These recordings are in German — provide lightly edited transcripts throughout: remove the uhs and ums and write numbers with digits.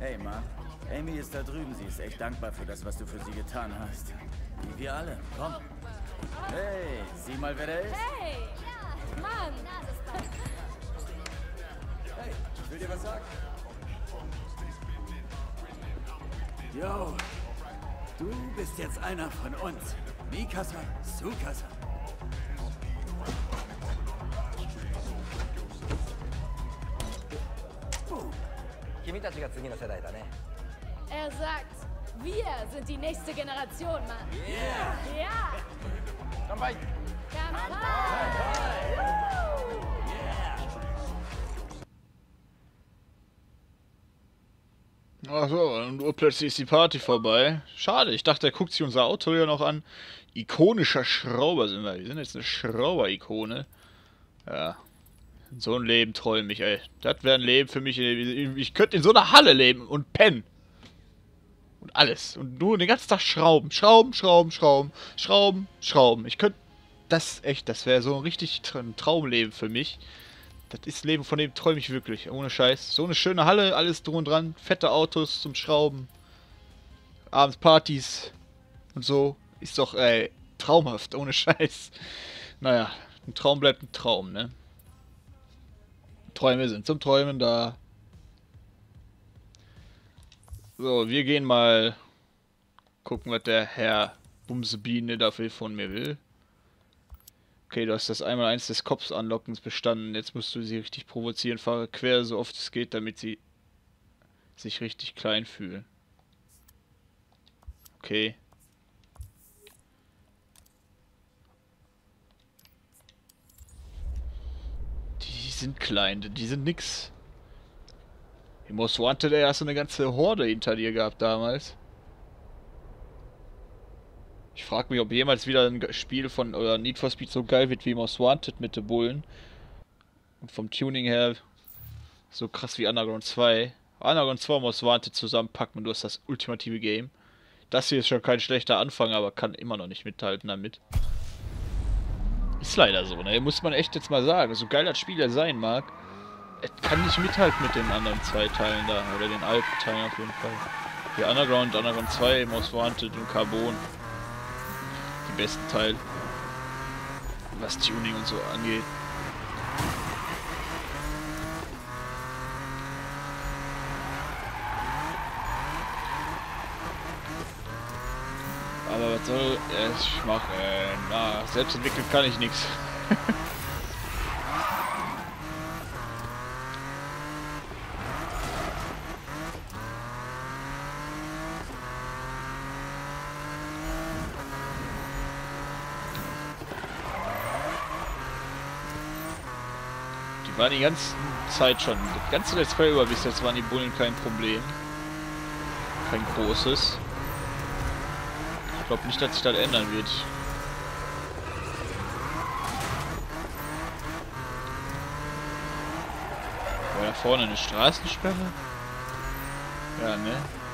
Hey, Mann. Amy ist da drüben. Sie ist echt dankbar für das, was du für sie getan hast. Wie wir alle. Komm. Hey, sieh mal, wer da ist. Hey! Mann! Hey, ich will dir was sagen. Yo, du bist jetzt einer von uns. Mikasa, Tsukasa. 君たちが次の世代だね。 Er sagt, wir sind die nächste Generation, Mann. Yeah! Ja! 乾杯。 Achso, und urplötzlich ist die Party vorbei. Schade, ich dachte, er guckt sich unser Auto hier noch an. Ikonischer Schrauber sind wir. Wir sind jetzt eine Schrauber-Ikone. Ja. So ein Leben träume ich, ey. Das wäre ein Leben für mich. Ich könnte in so einer Halle leben und pennen. Und alles. Und nur den ganzen Tag schrauben. Schrauben, schrauben, schrauben. Schrauben, schrauben. Ich könnte... Das wäre so ein richtig ein Traumleben für mich. Das ist Leben, von dem träume ich wirklich. Ohne Scheiß. So eine schöne Halle, alles drum und dran. Fette Autos zum Schrauben. Abends Partys. Und so. Ist doch, ey, traumhaft. Ohne Scheiß. Naja, ein Traum bleibt ein Traum, ne? Träume sind zum Träumen da. So, wir gehen mal gucken, was der Herr Bumsebiene dafür von mir will. Okay, du hast das Einmaleins des Cops Anlockens bestanden. Jetzt musst du sie richtig provozieren. Fahre quer, so oft es geht, damit sie sich richtig klein fühlen. Okay. Die sind klein, die sind nix. Im Most Wanted, ey, hast du eine ganze Horde hinter dir gehabt damals. Ich frage mich, ob jemals wieder ein Spiel von oder Need for Speed so geil wird wie Most Wanted mit den Bullen. Und vom Tuning her so krass wie Underground 2. Underground 2 und Most Wanted zusammenpacken und du hast das ultimative Game. Das hier ist schon kein schlechter Anfang, aber kann immer noch nicht mithalten damit. Ist leider so, ne? Muss man echt jetzt mal sagen. So geil das Spiel ja sein mag, es kann nicht mithalten mit den anderen zwei Teilen da. Oder den alten Teilen auf jeden Fall. Hier Underground 2, Most Wanted und Carbon. Die besten Teile. Was Tuning und so angeht. Aber was soll ich machen? Na, selbst entwickeln kann ich nichts. Die waren die ganze Zeit schon, das ganze Let's Play über bis jetzt waren die Bullen kein Problem. Kein großes. Ich glaube nicht, dass sich das ändern wird. War da vorne eine Straßensperre? Ja, ne?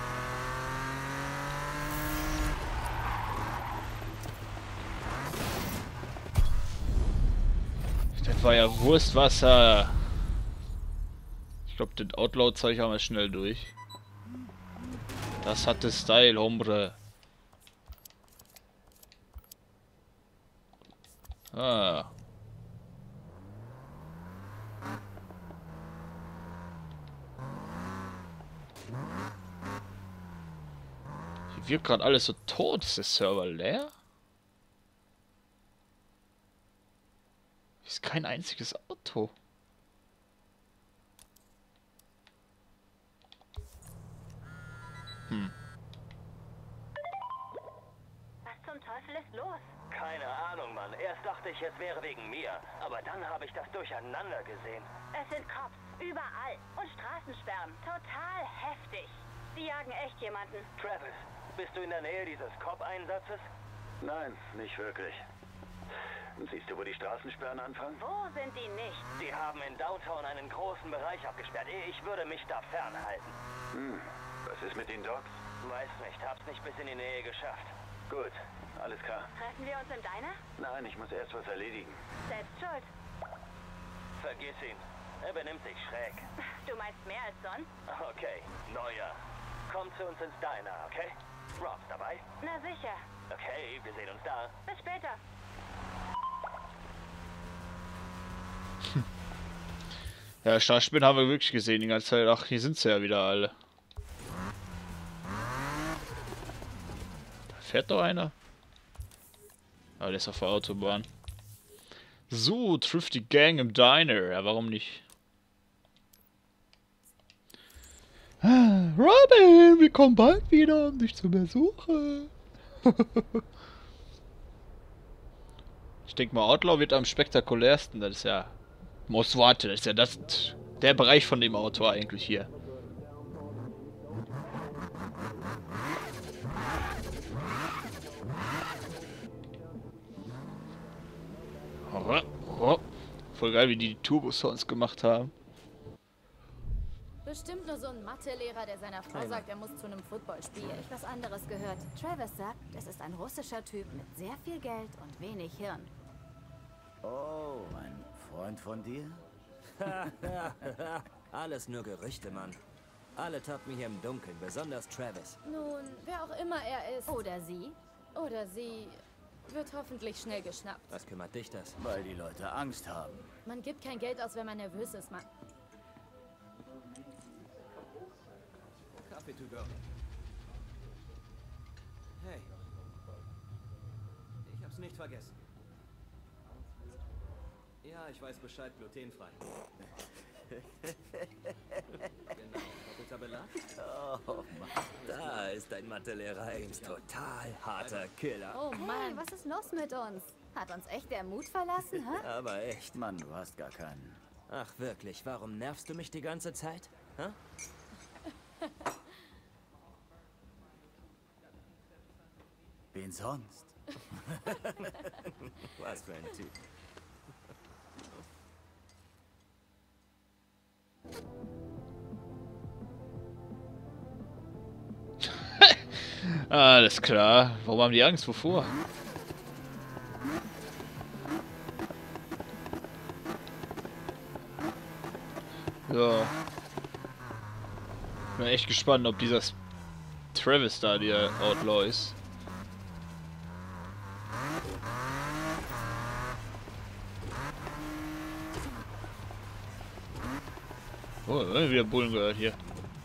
Das war ja Wurstwasser. Ich glaube, den Outlaw-Zeug haben wir schnell durch. Das hatte Style, Hombre. Ah. Hier wird gerade alles so tot. Ist der Server leer? Hier ist kein einziges Auto. Was zum Teufel ist los? Keine Ahnung, Mann. Erst dachte ich, es wäre wegen mir. Aber dann habe ich das Durcheinander gesehen. Es sind Cops, überall. Und Straßensperren. Total heftig. Die jagen echt jemanden. Travis, bist du in der Nähe dieses Cop-Einsatzes? Nein, nicht wirklich. Siehst du, wo die Straßensperren anfangen? Wo sind die nicht? Die haben in Downtown einen großen Bereich abgesperrt. Ich würde mich da fernhalten. Was ist mit den Dogs? Weiß nicht, hab's nicht bis in die Nähe geschafft. Gut, alles klar. Treffen wir uns im Diner? Nein, ich muss erst was erledigen. Selbst schuld. Vergiss ihn. Er benimmt sich schräg. Du meinst mehr als sonst? Okay, Neuer. Komm zu uns ins Diner, okay? Rob's dabei? Na sicher. Okay, wir sehen uns da. Bis später. Ja, Starspinnen haben wir wirklich gesehen die ganze Zeit. Ach, hier sind sie ja wieder alle. Da fährt doch einer. Ah, der ist auf der Autobahn. So, trifft die Gang im Diner. Ja, warum nicht? Robin, wir kommen bald wieder, um dich zu besuchen. Ich denke mal, Outlaw wird am spektakulärsten. Das ist ja... Most Wanted, das ist ja der Bereich von dem Auto eigentlich hier. Voll geil, wie die Turbo-Sounds gemacht haben. Bestimmt nur so ein Mathelehrer, der seiner Frau sagt, er muss zu einem Footballspiel. Ich was anderes gehört. Travis sagt, es ist ein russischer Typ mit sehr viel Geld und wenig Hirn. Oh, ein Freund von dir? Alles nur Gerüchte, Mann. Alle tappen hier im Dunkeln, besonders Travis. Nun, wer auch immer er ist Oder sie? oder sie wird hoffentlich schnell geschnappt. Was kümmert dich das? Weil die Leute Angst haben. Man gibt kein Geld aus, wenn man nervös ist, Mann. Kaffee to go. Hey. Ich hab's nicht vergessen. Ja, ich weiß Bescheid, glutenfrei. Genau, doppelter Belag. Oh, Mann. Da ist dein Mathelehrer Ames total harter Killer. Oh Hey, Mann, was ist los mit uns? Hat uns echt der Mut verlassen, hä? Aber echt. Mann, du hast gar keinen. Ach wirklich, warum nervst du mich die ganze Zeit? Hä? Wen sonst? Was für ein Typ. Alles klar. Warum haben die Angst? Wovor? Ja. Bin echt gespannt, ob dieser Travis da der Outlaw ist. Oh, wieder Bullen gehört hier.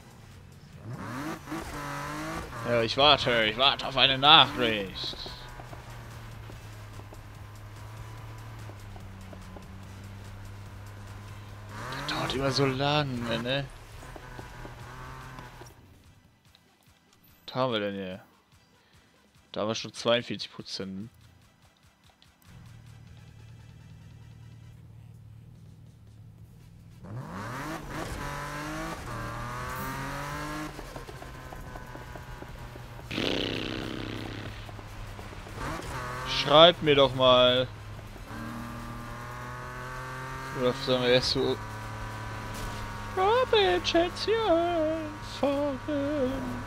Ja, ich warte auf eine Nachricht. Das dauert immer so lange, ne? Was haben wir denn hier? Da haben wir schon 42%. Schreibt mir doch mal. Oder sagen wir erst so. Robin, Schätzchen, fahren.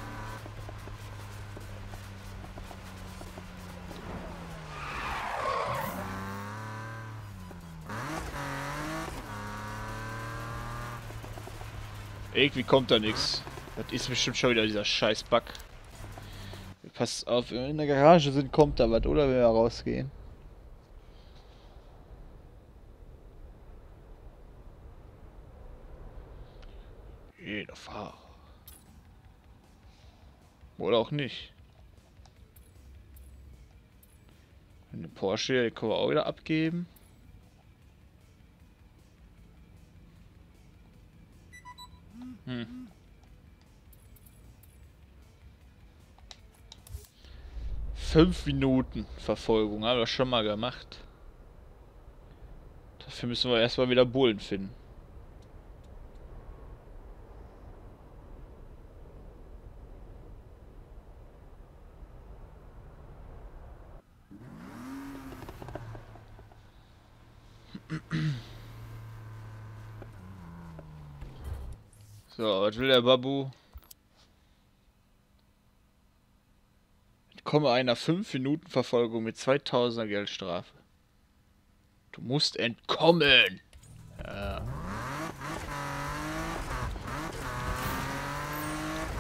Irgendwie kommt da nichts. Das ist bestimmt schon wieder dieser scheiß Bug. Pass auf, wenn wir in der Garage sind, kommt da was, oder wenn wir rausgehen. Jeder Fahrer. Oder auch nicht. Eine Porsche, die können wir auch wieder abgeben. Hm. Fünf Minuten Verfolgung, haben wir schon mal gemacht. Dafür müssen wir erstmal wieder Bullen finden. So, was will der Babu? Komme einer 5-Minuten-Verfolgung mit 2000er Geldstrafe. Du musst entkommen. Ja.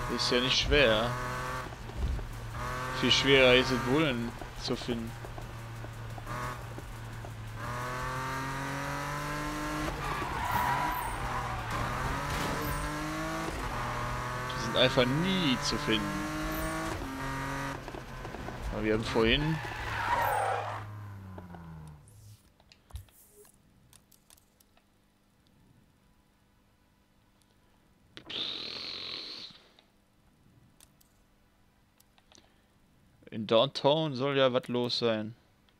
Ist ja nicht schwer. Viel schwerer ist es, Bullen zu finden. Die sind einfach nie zu finden. Aber wir haben vorhin... In Downtown soll ja was los sein.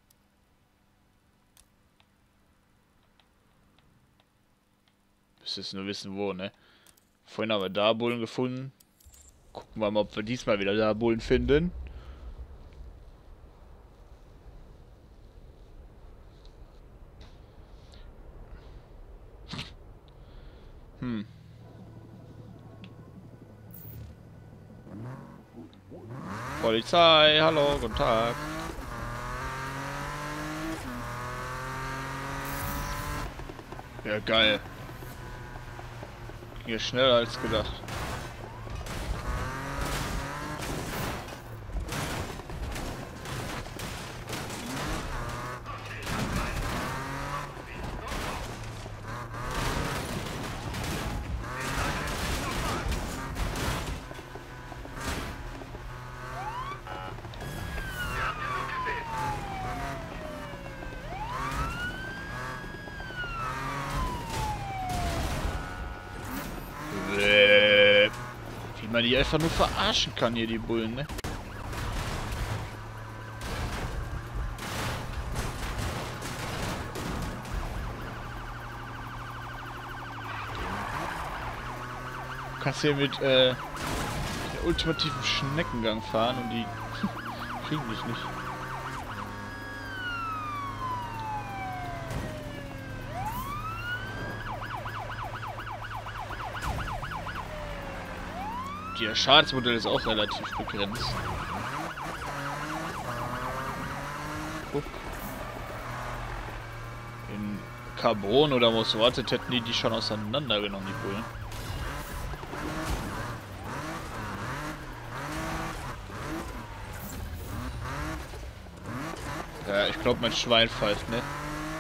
Müsstest nur wissen, wo, ne? Vorhin haben wir da Bullen gefunden. Gucken wir mal, ob wir diesmal wieder da Bullen finden. Polizei, hallo, guten Tag. Ja, geil. Ging ja schneller als gedacht. Wie man die einfach nur verarschen kann hier, die Bullen, ne? Du kannst hier mit der ultimativen Schneckengang fahren und die kriegen dich nicht. Ihr Schadensmodell ist auch relativ begrenzt. Guck. In Carbon oder Mossortet hätten die schon auseinandergenommen, die Bullen. Ja, ich glaube, mein Schwein pfeift, ne?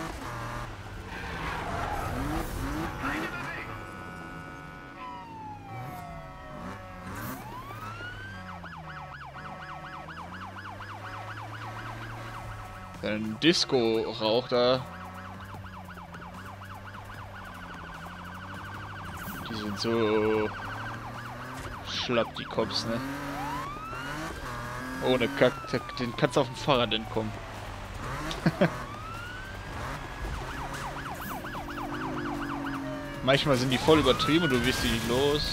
Ein Disco-Rauch da. Die sind so schlapp, die Cops, ne? Ohne Kack, den kannst du auf dem Fahrrad entkommen. Manchmal sind die voll übertrieben und du wirst die nicht los.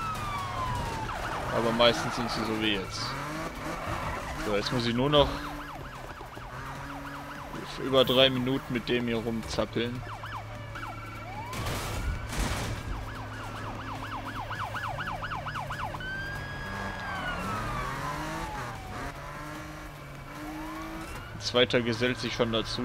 Aber meistens sind sie so wie jetzt. So, jetzt muss ich nur noch für über 3 Minuten mit dem hier rumzappeln. Ein zweiter gesellt sich schon dazu.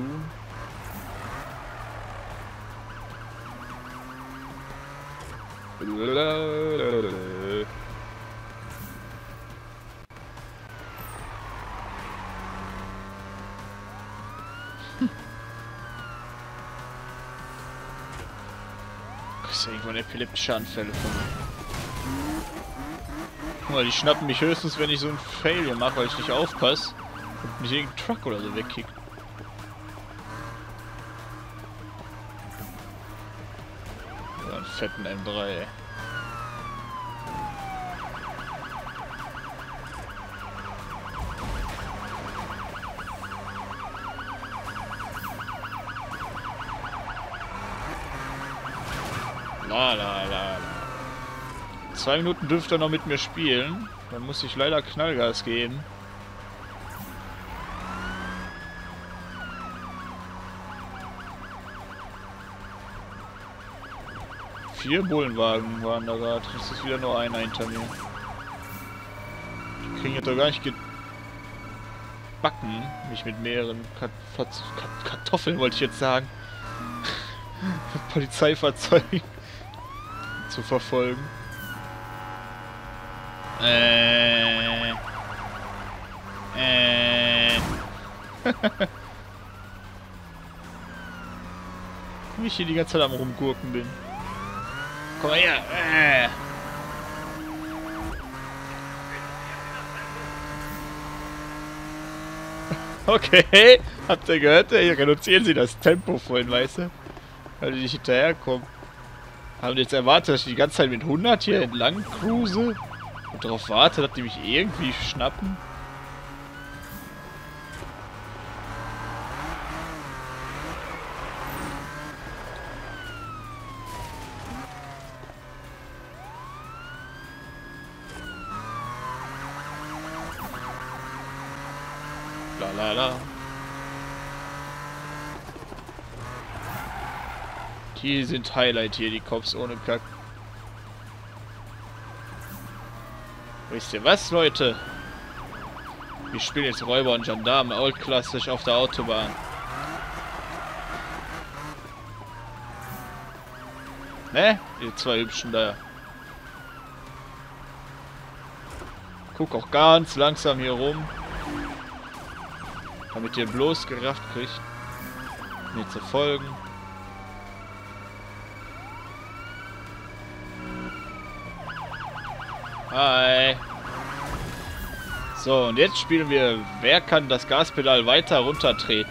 Das ist irgendwann epileptische Anfälle von mir. Guck mal, die schnappen mich höchstens, wenn ich so ein Fail hier mache, weil ich nicht aufpasse und mich irgendein Truck oder so wegkickt. Ja, einen fetten M3, ey. La. 2 Minuten dürfte er noch mit mir spielen. Dann muss ich leider Knallgas geben. Vier Bullenwagen waren da gerade. Das ist wieder nur einer hinter mir. Die kriegen jetzt doch gar nicht gebacken, mich mit mehreren Kartoffeln, wollte ich jetzt sagen, Polizeifahrzeugen zu verfolgen. Wie ich hier die ganze Zeit am Rumgurken bin. Komm mal her. Okay, habt ihr gehört? Hier reduzieren sie das Tempo vorhin, weißt du? Weil die nicht hinterherkommen. Haben die jetzt erwartet, dass ich die ganze Zeit mit 100 hier entlang cruise? Und darauf warte, dass die mich irgendwie schnappen? La. Die sind Highlight hier, die Cops ohne Kack. Wisst ihr was, Leute? Wir spielen jetzt Räuber und Gendarmen, oldklassisch auf der Autobahn. Ne? Die zwei Hübschen da. Guck auch ganz langsam hier rum. Damit ihr bloß gerafft kriegt, mir zu folgen. Hi. So, und jetzt spielen wir, wer kann das Gaspedal weiter runtertreten?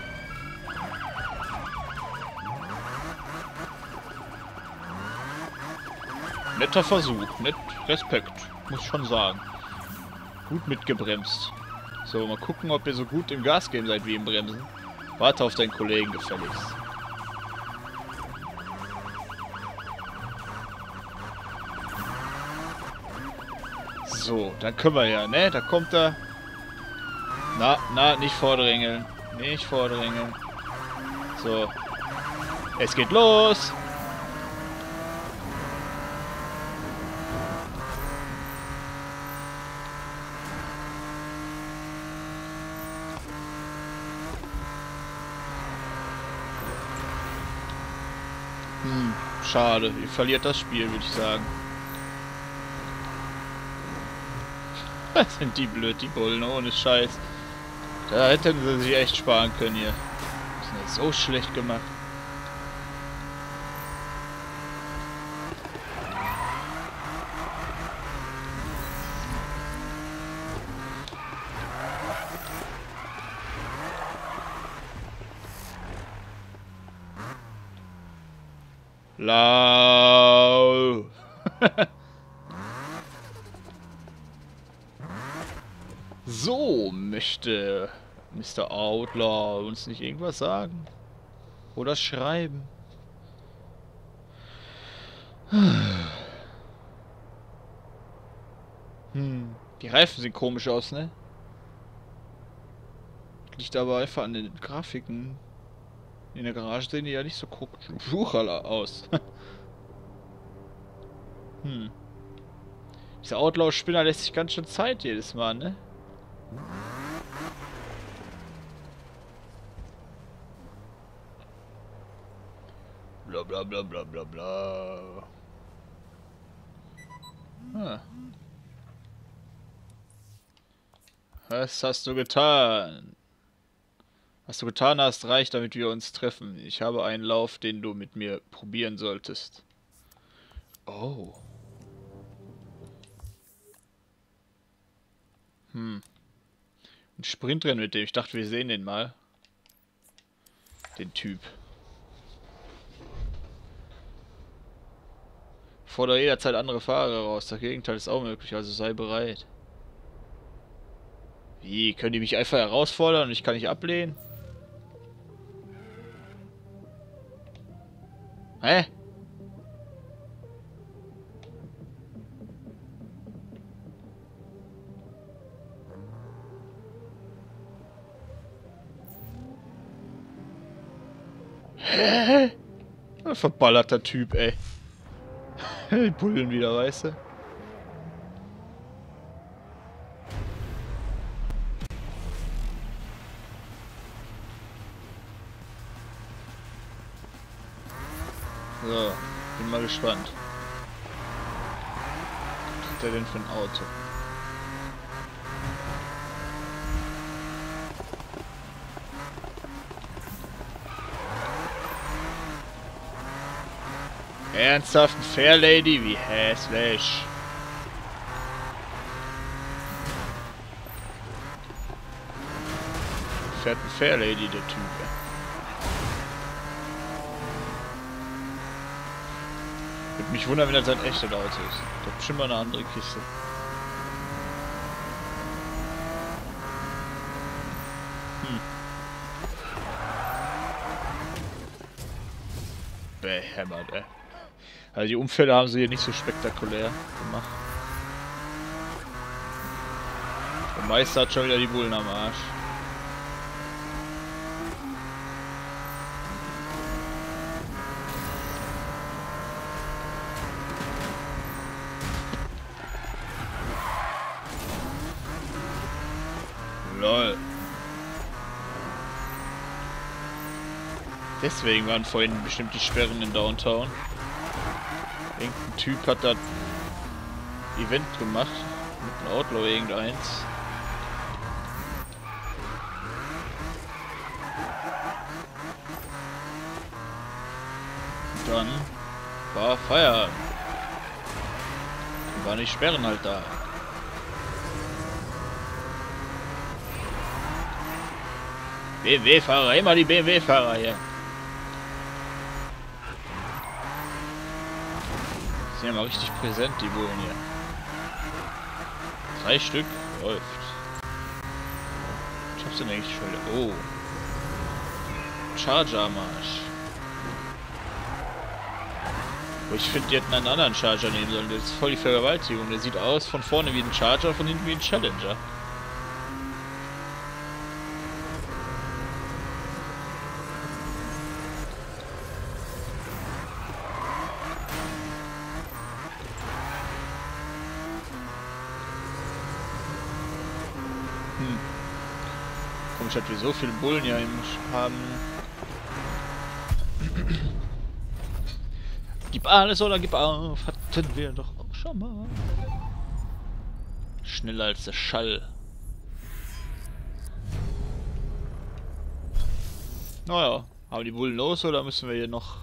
Netter Versuch, mit Respekt, muss ich schon sagen. Gut mitgebremst. So, mal gucken, ob ihr so gut im Gas geben seid wie im Bremsen. Warte auf deinen Kollegen gefälligst. So, dann können wir ja, ne? Da kommt er. Na, nicht vordrängeln. Nicht vordrängeln. So. Es geht los! Schade, ihr verliert das Spiel, würde ich sagen. Was sind die blöd, die Bullen, ohne Scheiß. Da hätten sie sich echt sparen können hier. Das ist nicht so schlecht gemacht. Lau. So, möchte Mr. Outlaw uns nicht irgendwas sagen? Oder schreiben? Die Reifen sehen komisch aus, ne? Liegt aber einfach an den Grafiken. In der Garage sehen die ja nicht so komisch aus. Dieser Outlaw-Spinner lässt sich ganz schön Zeit jedes Mal, ne? Bla bla bla bla bla bla. Was hast du getan? Was du getan hast, reicht, damit wir uns treffen. Ich habe einen Lauf, den du mit mir probieren solltest. Oh. Ein Sprintrennen mit dem. Ich dachte, wir sehen den mal. Den Typ. Fordere jederzeit andere Fahrer raus. Das Gegenteil ist auch möglich, also sei bereit. Wie? Können die mich einfach herausfordern und ich kann nicht ablehnen? Hä? Hä? Ein verballerter Typ, ey. Die Bullen wieder, weißt du? So, bin mal gespannt. Was hat er denn für ein Auto? Ernsthaft, ein Fairlady? Wie hässlich. Fährt ein Fairlady, der Typ. Würde mich wundern, wenn das ein echtes Auto ist. Das ist bestimmt mal eine andere Kiste. Behämmert, ey. Also die Unfälle haben sie hier nicht so spektakulär gemacht. Der Meister hat schon wieder die Bullen am Arsch. Lol. Deswegen waren vorhin bestimmt die Sperren in Downtown. Irgendein Typ hat das Event gemacht. Mit einem Outlaw irgendeins. Und dann war Feierabend. Dann waren die Sperren halt da. BMW-Fahrer, immer die BMW-Fahrer hier. Sind ja mal richtig präsent, die Bullen hier. 3 Stück, läuft. Ich hab's denn eigentlich schon. Oh. Charger-Marsch. Ich finde, die hätten einen anderen Charger nehmen sollen. Das ist voll die Vergewaltigung. Der sieht aus von vorne wie ein Charger, von hinten wie ein Challenger. Komisch, dass wir so viele Bullen hier haben. Gib alles oder gib auf, hatten wir doch auch schon mal. Schneller als der Schall. Naja, haben die Bullen los oder müssen wir hier noch...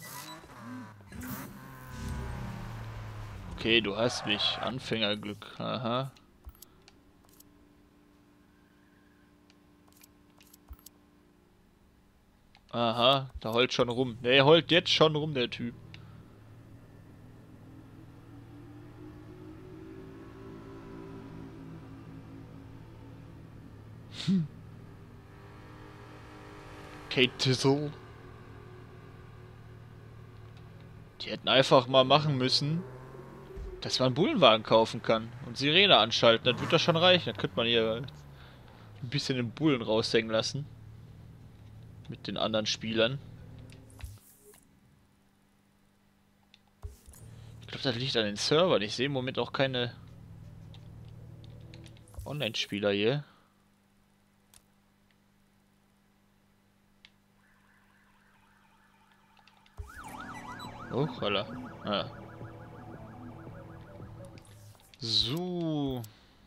Okay, du hast mich. Anfängerglück. Aha. Aha, der heult schon rum. Der heult jetzt schon rum, der Typ. Kate Tizzle. Die hätten einfach mal machen müssen, dass man einen Bullenwagen kaufen kann und Sirene anschalten. Das wird doch schon reichen. Dann könnte man hier ein bisschen den Bullen raushängen lassen. Mit den anderen Spielern. Ich glaube, das liegt an den Servern. Ich sehe im Moment auch keine Online-Spieler hier. Oh, holla. Ah. So.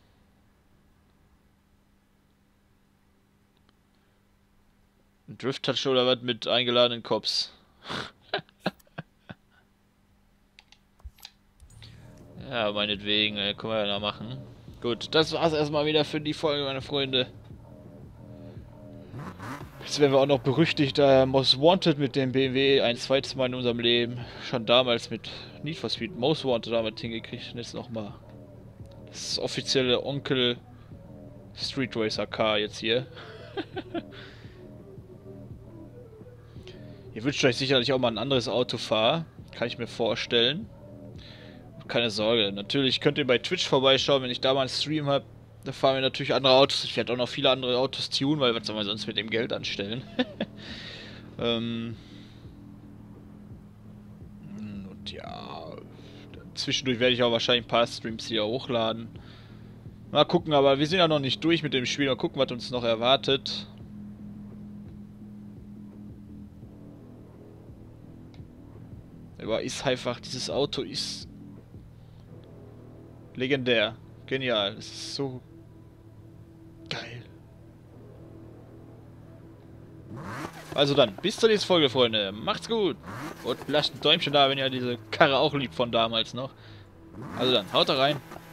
Drift-Touch oder was mit eingeladenen Cops? Ja, meinetwegen, können wir ja noch machen. Gut, das war's erstmal wieder für die Folge, meine Freunde. Jetzt werden wir auch noch berüchtigter Most Wanted mit dem BMW ein zweites Mal in unserem Leben. Schon damals mit Need for Speed Most Wanted damals hingekriegt. Und jetzt nochmal das offizielle Onkel Street Racer Car jetzt hier. Ihr wünscht euch sicherlich auch mal ein anderes Auto fahren. Kann ich mir vorstellen. Keine Sorge. Natürlich könnt ihr bei Twitch vorbeischauen, wenn ich da mal einen Stream habe. Da fahren wir natürlich andere Autos. Ich werde auch noch viele andere Autos tunen, weil was soll man sonst mit dem Geld anstellen? Und ja, zwischendurch werde ich auch wahrscheinlich ein paar Streams hier hochladen. Mal gucken, aber wir sind ja noch nicht durch mit dem Spiel. Mal gucken, was uns noch erwartet. Aber ist einfach, dieses Auto ist legendär. Genial. Es ist so geil. Also dann, bis zur nächsten Folge, Freunde. Macht's gut. Und lasst ein Däumchen da, wenn ihr diese Karre auch liebt von damals noch. Also dann, haut da rein.